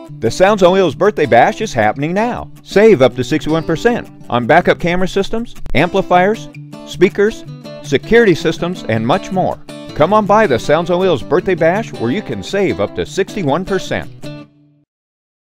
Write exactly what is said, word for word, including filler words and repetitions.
The Sounds on Wheels Birthday Bash is happening now. Save up to sixty-one percent on backup camera systems, amplifiers, speakers, security systems, and much more. Come on by the Sounds on Wheels Birthday Bash where you can save up to sixty-one percent.